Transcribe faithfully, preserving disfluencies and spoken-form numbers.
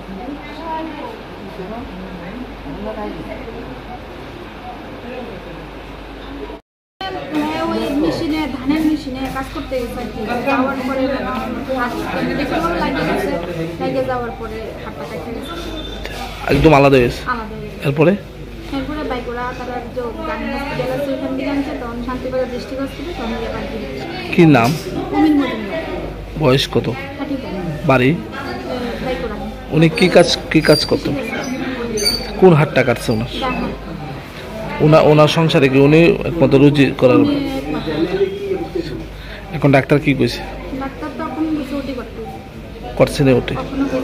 মেশিনে ধানের মেশিনে কাজ করতে যাওয়ার পরে লাগে যাওয়ার পরে হাতটা কেটে গেছে, একদম আলাদা হয়েছে। এরপরে এরপরে বাইকোরা তারা যে গান হসপিটাল আছে ওখান থেকে আনছে, তখন শান্তিবাজার ডিস্ট্রিক্ট হসপিটাল তখন কি নাম? অমিন মজুমদার। বয়স কত? বাড়ি? বাইকোরা। উনি কি কাজ কি কাজ করতেন? কোন হাতটা কাটছে ওনার? ওনার ওনার সংসারে কি উনি একমাত্র রুজি করার? এখন ডাক্তার কি কইছে? ডাক্তার তো এখন ওটি করতে করছে না ওটি।